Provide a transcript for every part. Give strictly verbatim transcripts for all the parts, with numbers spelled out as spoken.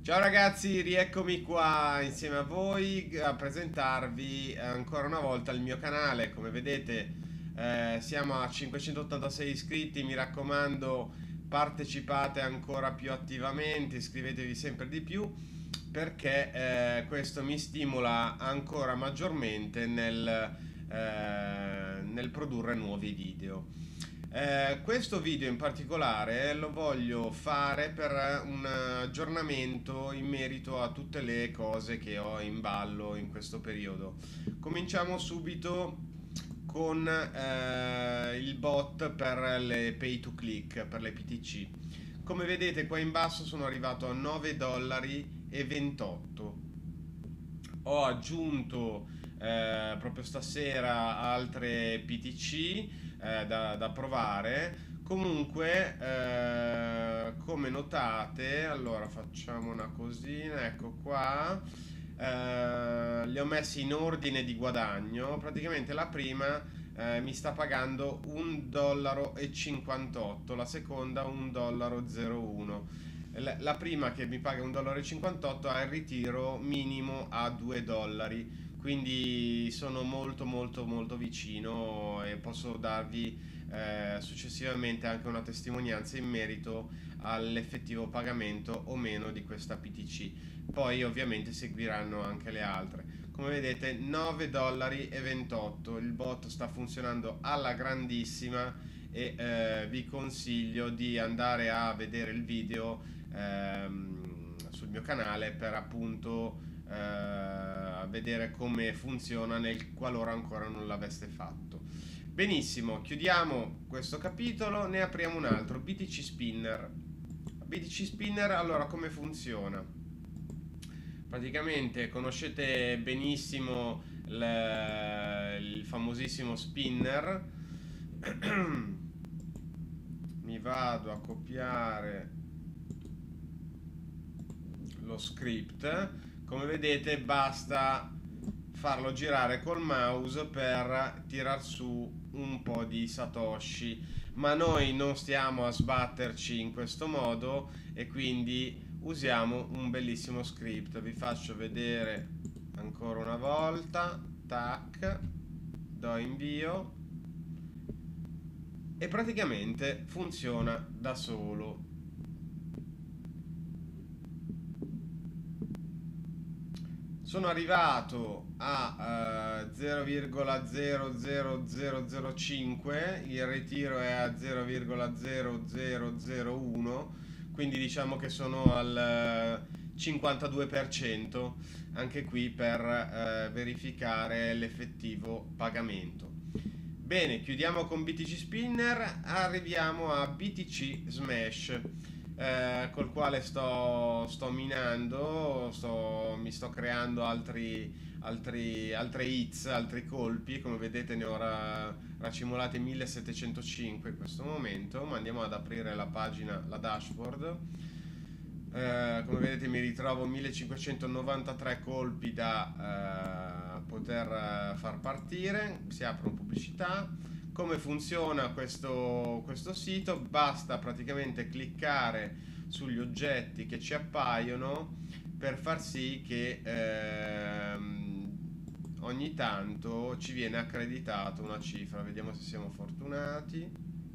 Ciao ragazzi, rieccomi qua insieme a voi a presentarvi ancora una volta il mio canale. Come vedete, eh, siamo a cinquecentottantasei iscritti. Mi raccomando, partecipate ancora più attivamente, iscrivetevi sempre di più perché eh, questo mi stimola ancora maggiormente nel, eh, nel produrre nuovi video. Eh, questo video in particolare lo voglio fare per un aggiornamento in merito a tutte le cose che ho in ballo in questo periodo. Cominciamo subito con eh, il bot per le pay to click, per le P T C. Come vedete qua in basso sono arrivato a nove dollari e ventotto. Ho aggiunto eh, proprio stasera altre P T C eh, da, da provare. Comunque, eh, come notate, allora facciamo una cosina, ecco qua. Eh, li ho messi in ordine di guadagno. Praticamente la prima eh, mi sta pagando un dollaro e cinquantotto, la seconda un dollaro e zero uno. La la prima, che mi paga un dollaro e cinquantotto, ha il ritiro minimo a due dollari, quindi sono molto molto molto vicino e posso darvi eh, successivamente anche una testimonianza in merito all'effettivo pagamento o meno di questa P T C. Poi ovviamente seguiranno anche le altre. Come vedete, nove dollari e ventotto, il bot sta funzionando alla grandissima e eh, vi consiglio di andare a vedere il video ehm, sul mio canale per appunto eh, vedere come funziona nel qualora ancora non l'aveste fatto. Benissimo, chiudiamo questo capitolo, ne apriamo un altro, B T C Spinner. B T C Spinner, allora, come funziona? Praticamente conoscete benissimo il, il famosissimo spinner. Mi vado a copiare lo script. Come vedete, basta farlo girare col mouse per tirar su un po' di satoshi, ma noi non stiamo a sbatterci in questo modo e quindi usiamo un bellissimo script. Vi faccio vedere ancora una volta. Tac, do invio e praticamente funziona da solo. Sono arrivato a uh, zero virgola zero zero zero zero cinque, il ritiro è a zero virgola zero zero zero uno, quindi diciamo che sono al uh, cinquantadue per cento anche qui per uh, verificare l'effettivo pagamento. Bene, chiudiamo con B T C Spinner, arriviamo a B T C Smash. Eh, col quale sto, sto minando, sto, mi sto creando altri, altri, altre hits, altri colpi. Come vedete ne ho ra, racimolate millesettecentocinque in questo momento, ma andiamo ad aprire la pagina, la dashboard. Eh, come vedete mi ritrovo millecinquecentonovantatré colpi da eh, poter far partire. Si aprono pubblicità. Come funziona questo, questo sito? Basta praticamente cliccare sugli oggetti che ci appaiono per far sì che ehm, ogni tanto ci viene accreditato una cifra. Vediamo se siamo fortunati.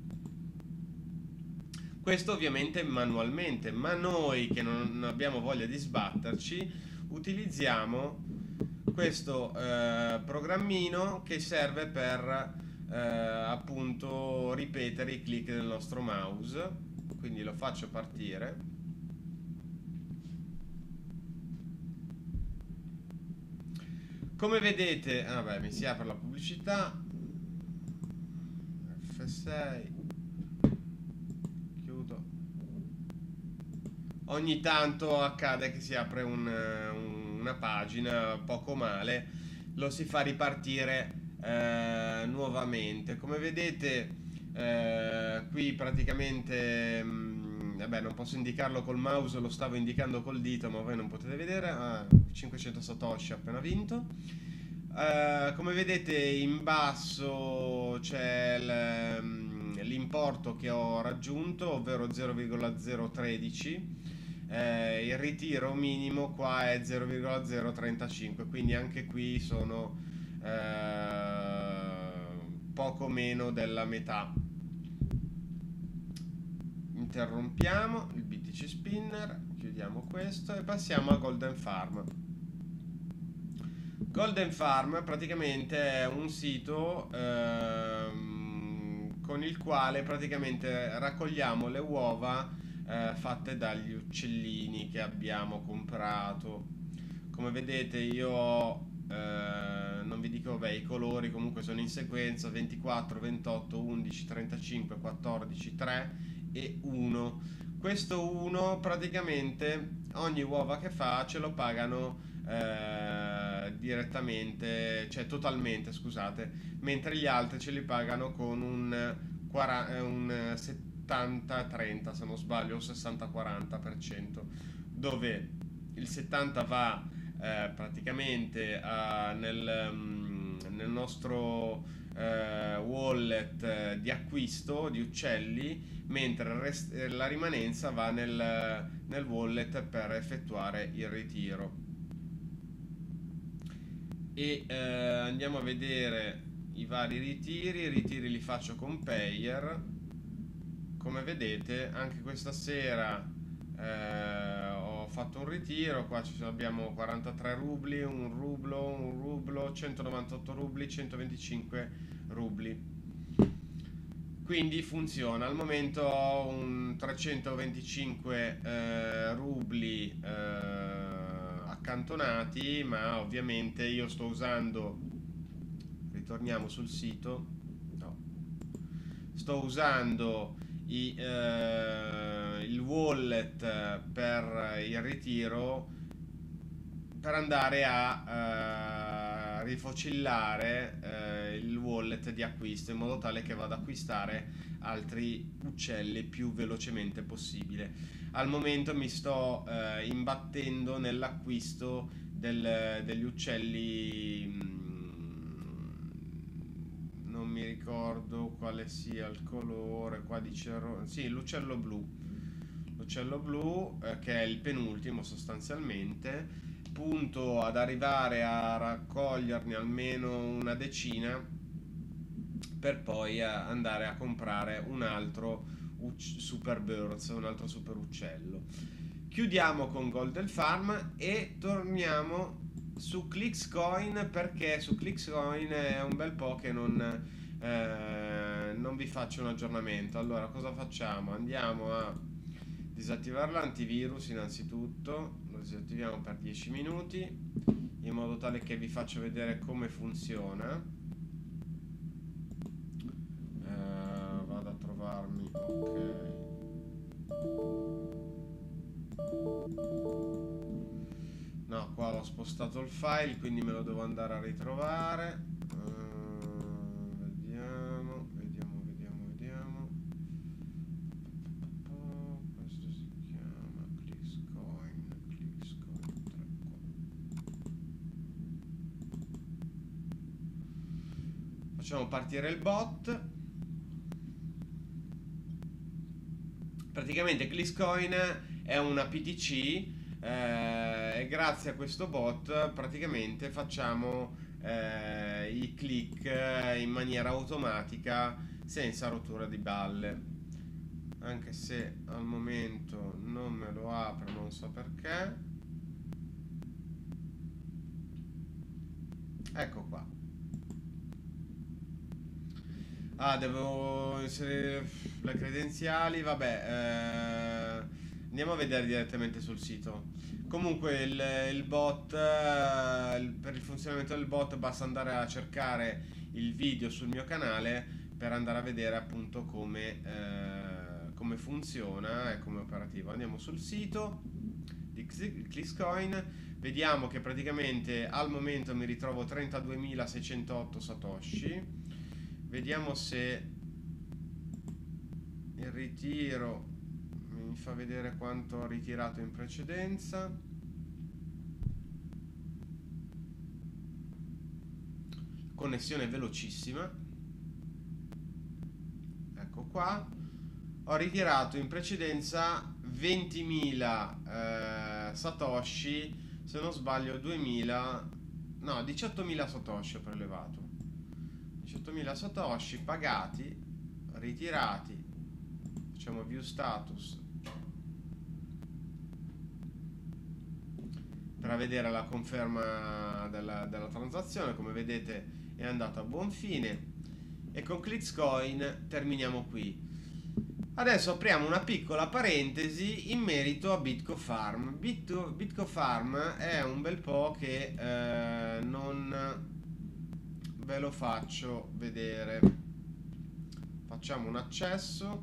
Questo ovviamente manualmente, ma noi che non abbiamo voglia di sbatterci utilizziamo questo eh, programmino che serve per Eh, appunto ripetere i click del nostro mouse. Quindi lo faccio partire. Come vedete, ah beh, mi si apre la pubblicità. F sei, chiudo. Ogni tanto accade che si apre un, una pagina poco male, lo si fa ripartire Eh, nuovamente. Come vedete eh, qui praticamente mh, vabbè, non posso indicarlo col mouse, lo stavo indicando col dito, ma voi non potete vedere. Ah, cinquecento satoshi appena vinto. Eh, come vedete in basso c'è l'importo che ho raggiunto, ovvero zero virgola zero uno tre. eh, il ritiro minimo qua è zero virgola zero trentacinque, quindi anche qui sono eh, poco meno della metà. Interrompiamo il B T C Spinner, chiudiamo questo e passiamo a Golden Farm. Golden Farm praticamente è un sito ehm, con il quale praticamente raccogliamo le uova eh, fatte dagli uccellini che abbiamo comprato. Come vedete io ho, eh, non vi dico vabbè, i colori comunque sono in sequenza: ventiquattro, ventotto, undici, trentacinque, quattordici, tre e uno. Questo uno praticamente ogni uova che fa ce lo pagano eh, direttamente, cioè totalmente, scusate, mentre gli altri ce li pagano con un, quaranta, un settanta trenta, se non sbaglio, o sessanta quaranta per cento, dove il settanta va eh, praticamente a, nel, mm, nel nostro eh, wallet eh, di acquisto di uccelli, mentre il rest- la rimanenza va nel, nel wallet per effettuare il ritiro. E eh, andiamo a vedere i vari ritiri. I ritiri li faccio con Payer. Come vedete anche questa sera eh, ho fatto un ritiro. Qua ci sono, abbiamo quarantatré rubli, un rublo, un rublo, centonovantotto rubli, centoventicinque rubli. Quindi funziona. Al momento ho un trecentoventicinque eh, rubli eh, accantonati, ma ovviamente io sto usando, ritorniamo sul sito, no, sto usando i, eh, il wallet per il ritiro per andare a eh, rifocillare eh, il wallet di acquisto in modo tale che vada ad acquistare altri uccelli più velocemente possibile. Al momento mi sto eh, imbattendo nell'acquisto del, degli uccelli, mh, non mi ricordo quale sia il colore, qua dice sì, l'uccello blu, l'uccello blu eh, che è il penultimo sostanzialmente. Punto ad arrivare a raccoglierne almeno una decina per poi andare a comprare un altro super birds, un altro super uccello. Chiudiamo con Golden Farm e torniamo su ClicksCoin, perché su ClicksCoin è un bel po' che non, eh, non vi faccio un aggiornamento. Allora cosa facciamo? Andiamo a disattivare l'antivirus innanzitutto, lo disattiviamo per dieci minuti in modo tale che vi faccio vedere come funziona. Uh, vado a trovarmi, ok. No, qua l'ho spostato il file, quindi me lo devo andare a ritrovare. Uh, vediamo, vediamo, vediamo, vediamo. Questo si chiama ClicksCoin, ClicksCoin tre. Facciamo partire il bot. Praticamente ClicksCoin è una P T C eh, e grazie a questo bot praticamente facciamo eh, i click in maniera automatica senza rottura di balle. Anche se al momento non me lo apre, non so perché. Ecco qua. Ah, devo inserire le credenziali, vabbè, eh, andiamo a vedere direttamente sul sito. Comunque il, il bot, eh, il, per il funzionamento del bot basta andare a cercare il video sul mio canale per andare a vedere appunto come, eh, come funziona e come è operativo. Andiamo sul sito di ClicksCoin, vediamo che praticamente al momento mi ritrovo trentaduemilaseicentotto satoshi. Vediamo se il ritiro mi fa vedere quanto ho ritirato in precedenza. Connessione velocissima. Ecco qua. ho ritirato in precedenza ventimila eh, satoshi, se non sbaglio duemila, no, diciottomila satoshi ho prelevato, diciottomila satoshi pagati, ritirati. Facciamo view status per vedere la conferma della, della transazione. Come vedete è andata a buon fine, e con Clickscoin terminiamo qui. Adesso apriamo una piccola parentesi in merito a BitcoFarm. Bit, BitcoFarm è un bel po' che eh, non ve lo faccio vedere. Facciamo un accesso.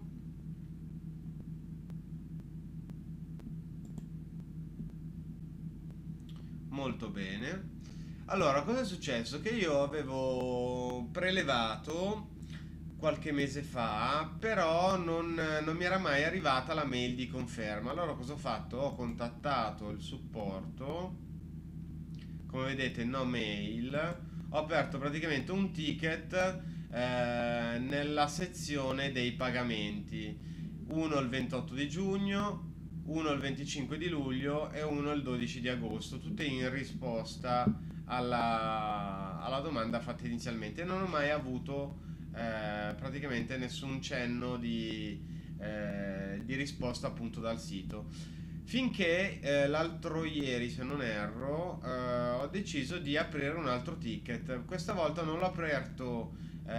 Molto bene. Allora, cosa è successo? Che io avevo prelevato qualche mese fa, però non, non mi era mai arrivata la mail di conferma. Allora cosa ho fatto? Ho contattato il supporto, come vedete no mail, ho aperto praticamente un ticket eh, nella sezione dei pagamenti, uno il ventotto di giugno, uno il venticinque di luglio e uno il dodici di agosto, tutte in risposta alla, alla domanda fatta inizialmente, e non ho mai avuto eh, praticamente nessun cenno di, eh, di risposta appunto dal sito, finché eh, l'altro ieri, se non erro, eh, ho deciso di aprire un altro ticket. Questa volta non l'ho aperto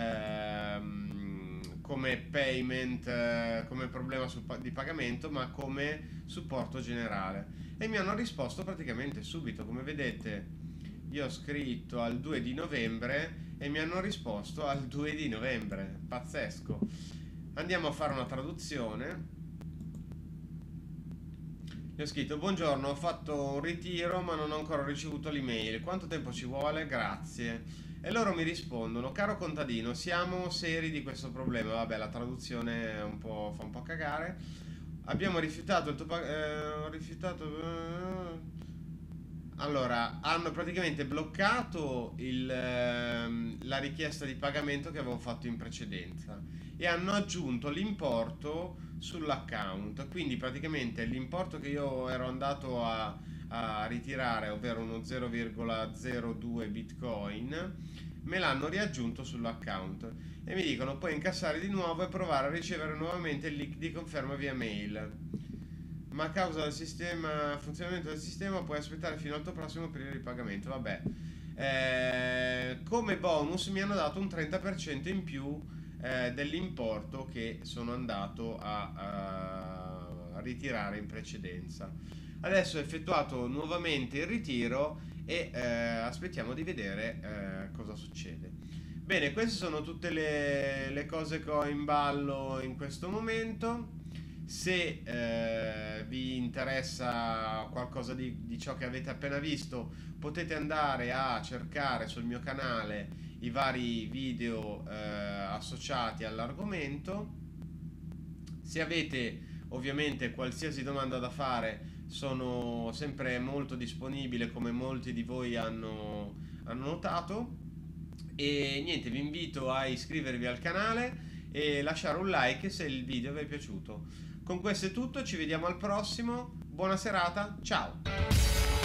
ehm, come payment, eh, come problema sul, di pagamento, ma come supporto generale, e mi hanno risposto praticamente subito. Come vedete io ho scritto al due di novembre e mi hanno risposto al due di novembre, pazzesco. Andiamo a fare una traduzione. Gli ho scritto: buongiorno, ho fatto un ritiro ma non ho ancora ricevuto l'email, quanto tempo ci vuole? Grazie. E loro mi rispondono: caro contadino, siamo seri di questo problema. Vabbè, la traduzione è un po', fa un po' cagare. Abbiamo rifiutato il tuo pag- eh, rifiutato eh. Allora, hanno praticamente bloccato il, ehm, la richiesta di pagamento che avevo fatto in precedenza, e hanno aggiunto l'importo sull'account. Quindi praticamente l'importo che io ero andato a, a ritirare, ovvero uno zero virgola zero due bitcoin, me l'hanno riaggiunto sull'account, e mi dicono: puoi incassare di nuovo e provare a ricevere nuovamente il link di conferma via mail, ma a causa del sistema, funzionamento del sistema puoi aspettare fino al tuo prossimo periodo di pagamento. Vabbè, eh, come bonus mi hanno dato un trenta per cento in più eh, dell'importo che sono andato a, a ritirare in precedenza. Adesso ho effettuato nuovamente il ritiro e eh, aspettiamo di vedere eh, cosa succede. Bene, queste sono tutte le, le cose che ho in ballo in questo momento. Se eh, vi interessa qualcosa di, di ciò che avete appena visto, potete andare a cercare sul mio canale i vari video eh, associati all'argomento. Se avete ovviamente qualsiasi domanda da fare, sono sempre molto disponibile, come molti di voi hanno, hanno notato. E niente, vi invito a iscrivervi al canale e lasciare un like se il video vi è piaciuto. Con questo è tutto, ci vediamo al prossimo, buona serata, ciao!